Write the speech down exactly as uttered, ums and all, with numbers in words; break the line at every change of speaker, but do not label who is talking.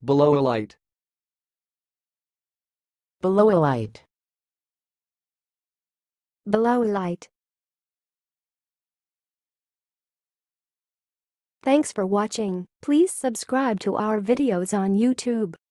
Beloeilite.
Beloeilite.
Beloeilite. Thanks for watching. Please subscribe to our videos on YouTube.